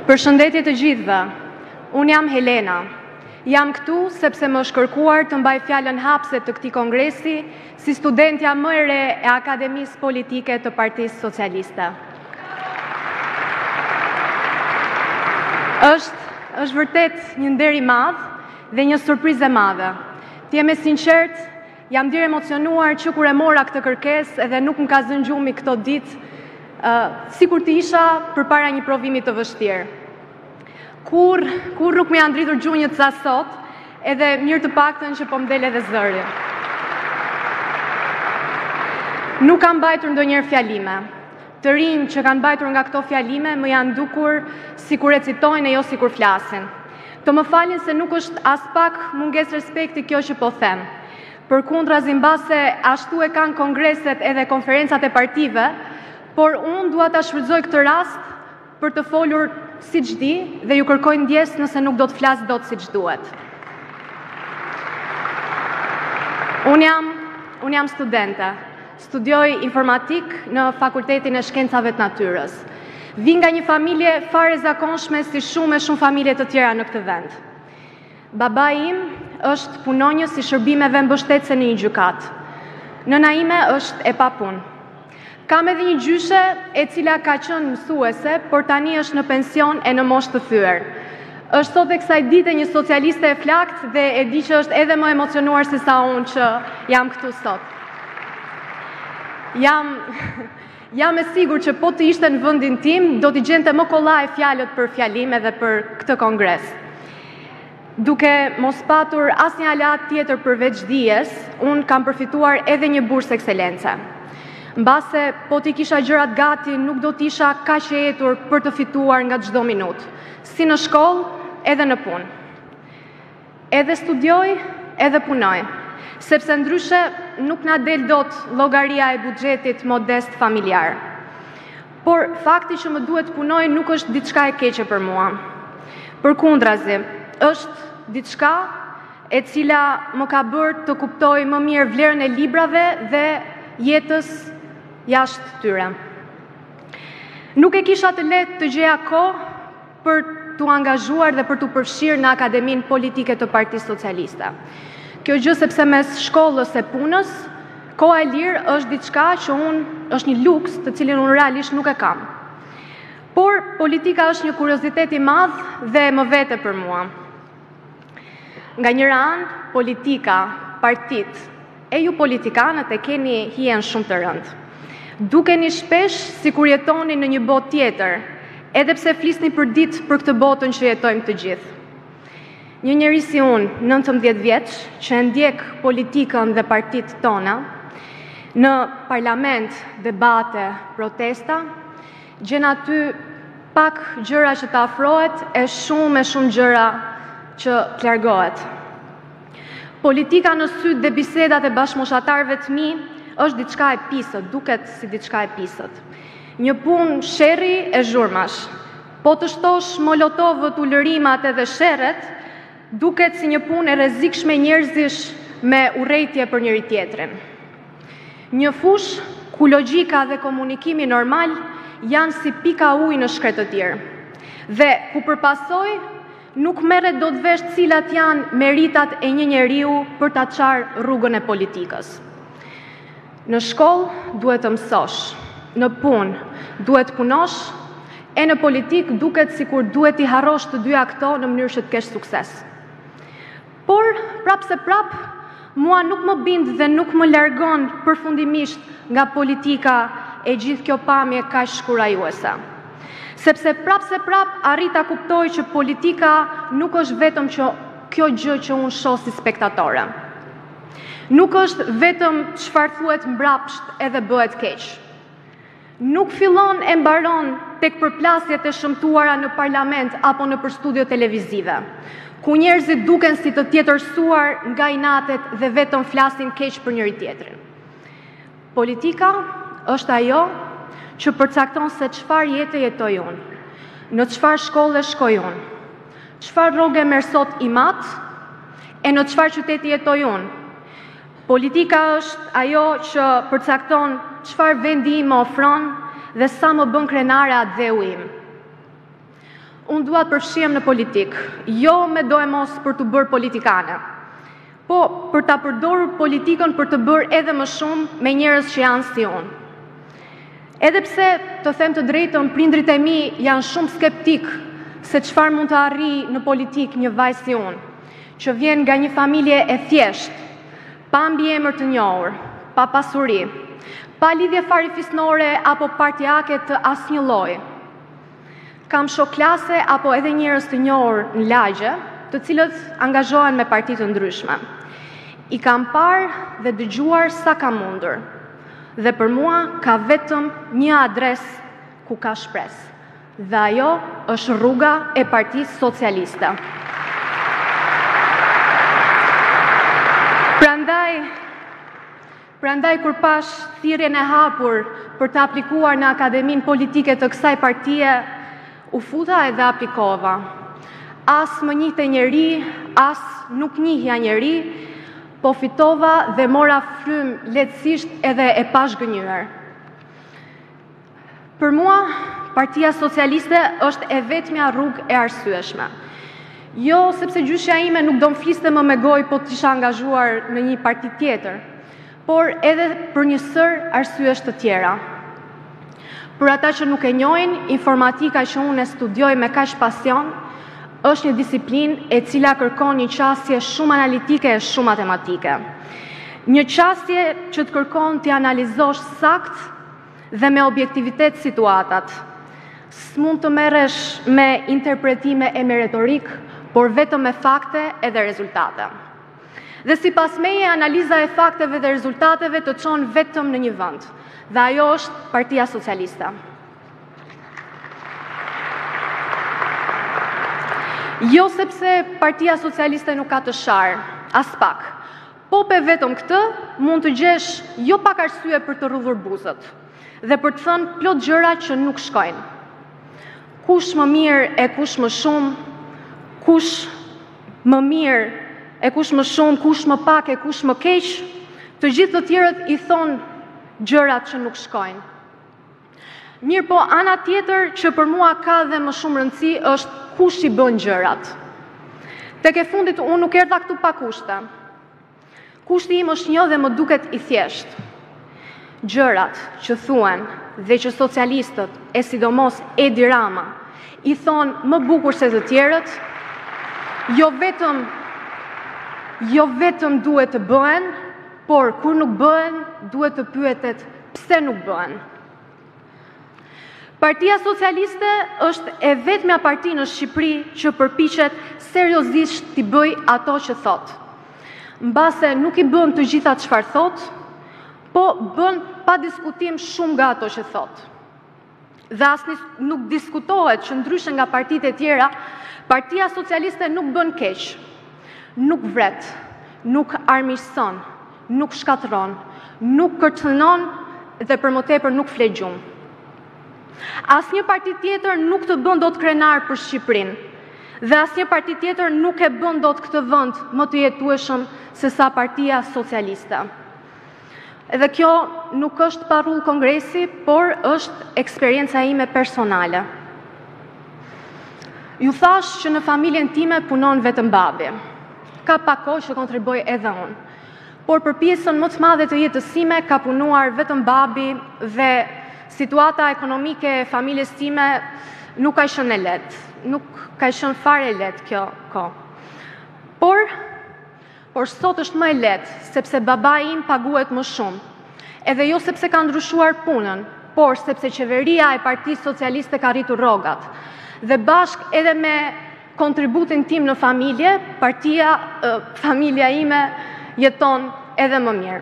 Përshëndetje të gjithëve, unë jam Helena. Jam këtu sepse më është kërkuar të mbaj fjalën hapse të këtij kongresi si studentja më e re e Akademisë Politike të Partisë Socialiste. Është vërtet një nder i madh dhe një surprizë e madhe. Të jem e sinqert, jam dirë emocionuar që kur e mora këtë kërkesë edhe nuk më ka zënë gjumi këto ditë, sikur të isha përpara një provimi të vështirë. Kur nuk më janë dritur gjunjët sa sot, edhe mirë të paktën që po m'del edhe zëri. Nuk kam mbajtur ndonjëherë fjalime. Të rinj që kanë mbajtur nga këto fjalime më janë dukur sikur recitojnë e jo sikur flasin. Të më falin se nuk është as pak mungesë respekti kjo që po them. Përkundrazi, mbase ashtu e kanë kongreset edhe konferencat e partive, por unë dua ta shfrytëzoj këtë rast për të folur siç di dhe ju kërkoj ndjes nëse nuk do të flas dot siç duhet. Unë jam studente. Studioj informatik në Fakultetin e Shkencave të Natyrës. Vi nga një familje fare zakonshme si shumë familje të tjera në këtë vend. Babai im është punonjës i shërbimeve mbështetëse në një gjykatë. Nëna ime është e papunë. Kam edhe një gjyshe e cila ka qenë mësuese, por tani është në pension e në moshë të thyer. Është sot e kësaj dite një socialiste e flakt dhe e di që është edhe më emocionuar se sa unë që jam këtu sot. Jam e sigur që po të ishte në vendin tim, do t'i gjente më kollaj fjalët për fjalim edhe për këtë kongres. Duke mos patur asnjë aleat tjetër përveç dijes, unë kam përfituar edhe një bursë ekselence. Mbase po t'i kisha gjërat gati, nuk do t'isha kaq e etur për të fituar nga çdo minutë, si në shkollë edhe në punë. Edhe studioj, edhe punoj, sepse ndryshe nuk na del dot llogaria e buxhetit modest familjar. Por fakti që më duhet punoj nuk është diçka e keqe për mua. Përkundrazi, është diçka e cila më ka bërë të kuptoj më mirë vlerën e librave dhe jetës jashtë tyre. Nuk e kisha të lehtë të gjeja kohë për t'u angazhuar dhe për t'u përfshirë në Akademinë Politike të Partisë Socialiste. Kjo gjë sepse mes shkollës e punës, koha e lirë është diçka që është një luks të cilin unë realisht nuk e kam. Por politika është një kuriozitet i madh dhe më vete për mua. Nga njëra anë, politika, partitë, e ju politikanët e keni hijen shumë të rëndë. Dukeni shpesh si kur jetoni në një botë tjetër, edhe pse flisni për ditë për këtë botën që jetojmë të gjithë. Një njeri si unë, 19 vjeç, që ndjek politikën dhe partitë tona, në parlament, debate, protesta, gjen aty pak gjëra që të afrohet e shumë gjëra që të largohet. Politika në sytë dhe bisedat e bashkëmoshatarëve të mi është diçka e pisët, duket si diçka e pisët. Një punë sherri e zhurmash. Po të shtosh molotovët, ulërimat edhe sherret, duket si një punë e rrezikshme njerëzish me urrejtje për njëri tjetrin. Një fush ku logjika dhe komunikimi normal janë si pika ujë në shkret të tjerë. Dhe ku përpasoj nuk merret dot vesh cilat janë meritat e një njeriu për ta çarë rrugën e politikës. Në shkollë duhet të mësosh, në punë duhet punosh, e në politikë duket sikur duhet i harrosh të dyja këto në mënyrë që të kesh sukses. Por, prapse prap, mua nuk më bind dhe nuk më largon përfundimisht nga politika e gjithë kjo pamje kaq shkurajuese. Sepse prapse prap arrita kuptoj që politika nuk është vetëm kjo gjë që unë shoh si spektatore. Nuk është vetëm çfarë thuhet mbrapsht edhe bëhet keq. Nuk fillon e mbaron tek përplasjet e shëmtuara në parlament apo në studio televizive, ku njerëzit duken si të tjetërsuar nga inatet dhe vetëm flasin keq për njëri tjetrin. Politika është ajo që përcakton se çfarë jete jetoj unë, në çfarë shkolle shkoj unë, çfarë rroge merr sot i mat, e në çfarë qyteti jetoj unë. Politika është ajo që përcakton çfarë vendi im më ofron dhe sa më bën krenare atë dheu im. unë dua të përfshihem në politikë, jo me do e mos për të bërë politikane, po për ta përdorur politikën për të bërë edhe më shumë me njerëz që janë si unë. Edhe pse, të them të drejtën, prindrit e mi janë shumë skeptik se çfarë mund të arrijë në politikë një vajzë si unë, që vjen nga një familje e thjeshtë, pa mbiemër të njohur, pa pasuri, pa lidhje farifisnore apo partijake të asnjë lloji. Kam shok klase apo edhe njerëz të njohur në lagje, të cilët angazhohen me parti të ndryshme. I kam parë dhe dëgjuar sa ka mundur. Dhe për mua ka vetëm një adresë ku ka shpresë. Dhe ajo është rruga e Partisë Socialiste. Prandaj kur pash thirrjen e hapur për të aplikuar në Akademinë Politike të kësaj partie, u futa edhe aplikova. As më njihte njeri, as nuk njihja njeri, po fitova dhe mora frymë lehtësisht edhe e pazhgënjur. Për mua, Partia Socialiste është e vetmja rrugë e arsyeshme. Jo sepse gjyshja ime nuk do m'fliste më me gojë po t'isha angazhuar në një parti tjetër, por edhe për një sër arsyesh të tjera. Për ata që nuk e njohin, informatika që unë e studioj me kaq pasion, është një disiplinë e cila kërkon një qasje shumë analitike e shumë matematike. Një qasje që të kërkon t'i analizosh sakt dhe me objektivitet situatat. S'mund të merresh me interpretime e me retorik, por vetëm me fakte edhe rezultate. Dhe sipas meje, analiza e fakteve dhe rezultateve të çon vetëm në një vend, dhe ajo është Partia Socialiste. Jo sepse Partia Socialiste nuk ka të sharë, as pak. Po pe vetëm këtë, mund të gjesh jo pak arsye për të rrudhur buzët, dhe për të thënë plot gjëra që nuk shkojnë. Kush më mirë e kush më shumë, kush më mirë e kush më shumë, kush më pak e kush më keq, të gjithë të tjerët i thonë gjërat që nuk shkojnë. Mirë po, ana tjetër që për mua ka dhe më shumë rëndësi është kush i bën gjërat. Tek e fundit, unë nuk erdha këtu pa kushte. Kushti im është një dhe më duket i thjeshtë. Gjërat që thuen dhe që socialistët, e sidomos Edi Rama, i thonë më bukur se të tjerët, jo vetëm duhet të bëhen, por kur nuk bëhen, duhet të pyetet pse nuk bëhen. Partia Socialiste është e vetmja parti në Shqipëri që përpiqet seriozisht t'i bëj ato që thot. Mbase nuk i bën të gjitha çfarë thot, po bën pa diskutim shumë nga ato që thot. Dhe asnjë nuk diskutohet që ndryshe nga partitë e tjera, Partia Socialiste nuk bën keq, nuk vret, nuk armiqson, nuk shkatron, nuk kërcënon dhe për më tepër nuk flet gjumë. Asnjë parti tjetër nuk të bën dot krenar për Shqipërinë, dhe asnjë parti tjetër nuk e bën dot këtë vend më të jetueshëm se sa Partia Socialiste. Edhe kjo nuk është parull kongresi, por është eksperjenca ime personale. Ju thash që në familjen time punon vetëm babi. Ka pak kohë që kontriboj edhe unë. Por për pjesën më të madhe të jetës time ka punuar vetëm babi dhe situata ekonomike e familjes time nuk ka qenë e lehtë. Nuk ka qenë fare e lehtë kjo kohë. Por sot është më e lehtë, sepse babai im paguhet më shumë. Edhe jo sepse ka ndryshuar punën, por sepse qeveria e Partisë Socialiste ka rritur rrogat. Dhe bashk edhe me kontributin tim në familje, familja ime jeton edhe më mirë.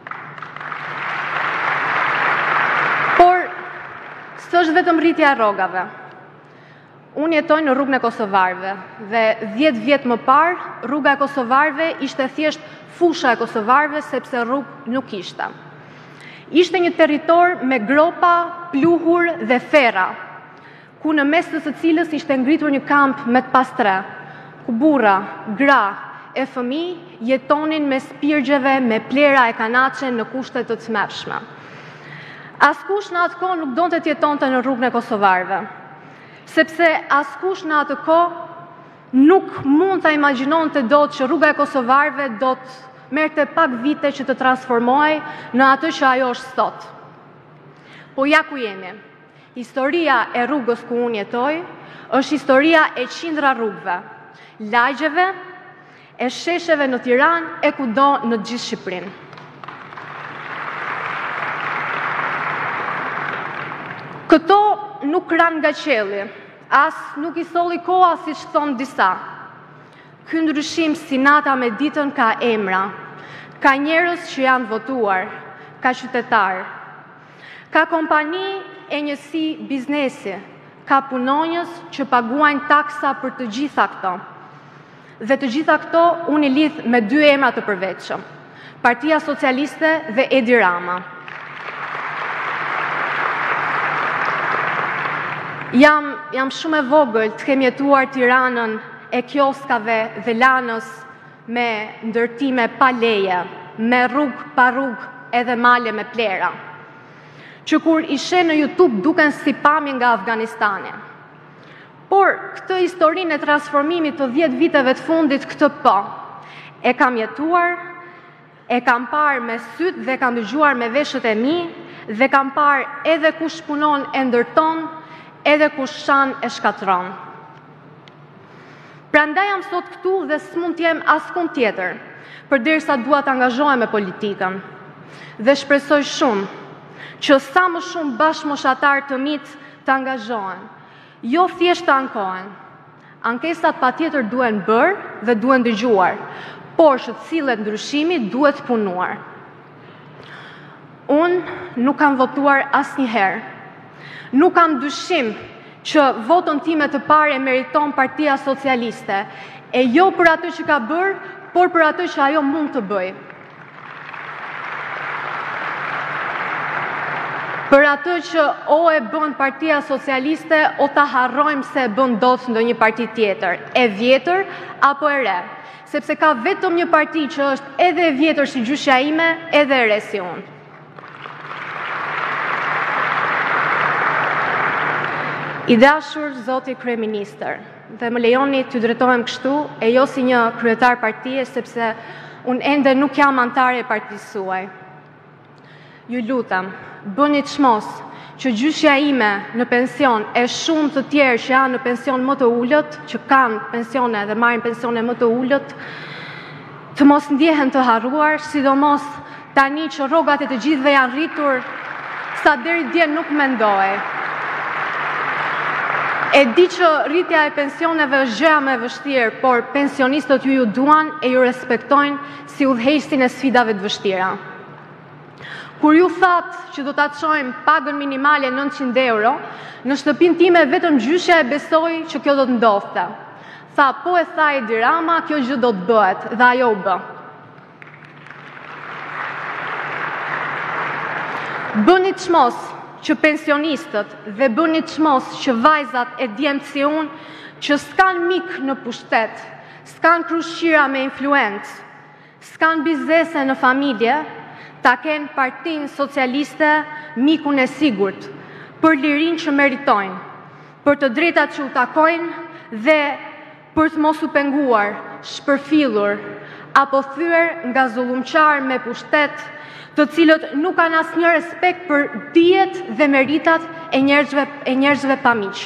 Por s'është vetëm rritja e rrogave. Unë jetoj në rrugën e Kosovarëve dhe 10 vjet më parë, rruga e Kosovarëve ishte thjesht fusha e Kosovarëve sepse rrugë nuk ishte. Ishte një territor me gropa, pluhur dhe ferra, ku në mes të së cilës ishte ngritur një kamp me të pastre, ku burra, gra e fëmijë jetonin me spirgjeve, me plera e kanaçe në kushte të tmerrshme. Askush në atë kohë nuk donte të jetonte në rrugën e Kosovarëve. sepse askush në atë kohë nuk mund të imagjinon të do që rruga e kosovarëve do të merrte pak vite që të transformohej në atë që ajo është sot. Po ja ku jemi. Historia e rrugës ku unë jetoj është historia e qindra rrugëve, lagjeve, e shesheve në Tiranë e kudo në gjithë Shqipërinë. Këto nuk ranë nga qelli, as nuk i solli koha si që thonë disa. Ky ndryshim si nata me ditën ka emra, ka njerëz që janë votuar, ka qytetarë, ka kompani e njësi biznesi, ka punonjës që paguajnë taksa për të gjitha këto. Dhe të gjitha këto unë i lidh me dy emra të përveçëm, Partia Socialiste dhe Edi Rama. Jam shumë e vogël të kem jetuar Tiranën e kioskave dhe lanës me ndërtime pa leje, me rrugë pa rrugë edhe male me plera, që kur ishe në YouTube duken si pamje nga Afganistani. Por këtë historinë e transformimit të 10 viteve të fundit këtë po, e kam jetuar, e kam parë me sytë dhe kam dëgjuar me veshët e mi, dhe kam parë edhe kush punon e ndërton, edhe kush shan e shkatron. Prandaj jam sot këtu dhe s'mund t'jem askund tjetër, përderisa dua të angazhohem me politikën. Dhe shpresoj shumë që sa më shumë bashkëmoshatar të mit të angazhohen, jo thjesht të ankohen. Ankesat patjetër duhen bërë dhe duhen dëgjuar, por që të cilët ndryshimi duhet punuar. Unë nuk kam votuar asnjëherë. Nuk kam dyshim që votën time të parë e meriton Partia Socialiste, e jo për atë që ka bërë, por për atë që ajo mund të bëjë. Për atë që o e bën Partia Socialiste, o ta harrojmë se e bën dot ndonjë parti tjetër, e vjetër apo e re, sepse ka vetëm një parti që është edhe e vjetër si gjyshja ime, edhe e re si unë. I dashur Zoti Kryeministër, dhe më lejoni t'ju drejtohem kështu, e jo si një kryetar partie, sepse unë ende nuk jam antare e partisë suaj. Ju lutem, bëni çmos që gjyshja ime në pension e shumë të tjerë që janë në pension më të ullët, që kanë pensione dhe marrin pensione më të ullët, të mos ndjehen të harruar, sidomos tani që rrogat e të gjithëve janë rritur, sa deri dje nuk mendohej. E di që rritja e pensioneve është gjëja më e vështirë, por pensionistët ju duan e ju respektojnë si udhëheqësin e sfidave të vështira. Kur ju thatë që do ta çojmë pagën minimale 900 euro, në shtëpinë time vetëm gjyshja e besoi që kjo do të ndodhte. Tha, po e tha Edi Rama, kjo gjë do të bëhet, dhe ajo u bë. Bëni çmos që pensionistët dhe bëni çmos që vajzat e djemtë si unë, që s'kan mik në pushtet, s'kan krushqira me influencë, s'kan bizese në familje, ta kenë Partinë Socialiste mikun e sigurt, për lirinë që meritojnë, për të drejtat që u takojnë dhe për të mos u penguar, shpërfillur, apo thyer nga zullumqar me pushtet, të cilët nuk kanë asnjë respekt për dijet dhe meritat e njerëzve pa miq.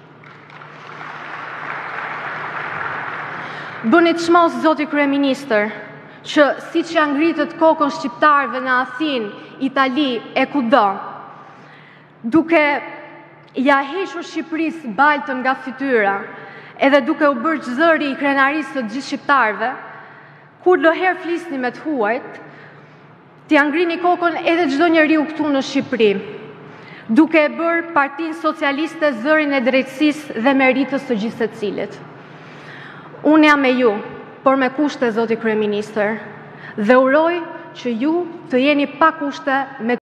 Bëni çmos, Zoti Kryeministër, që siç janë ngritët kokën shqiptarëve në Athinë, Itali e kudo, duke ja hequr Shqipërisë baltën nga fytyra, edhe duke u bërë zëri i krenarisë të gjithë shqiptarëve, kur loherë flisni me të huajt, t'ja ngrini kokën edhe çdo njeriu këtu në Shqipëri, duke e bërë Partinë Socialiste zërin e drejtësisë dhe meritës të gjithë secilit. Unë jam me ju, por me kushte, Zoti Kryeministër, dhe uroj që ju të jeni pa kushte me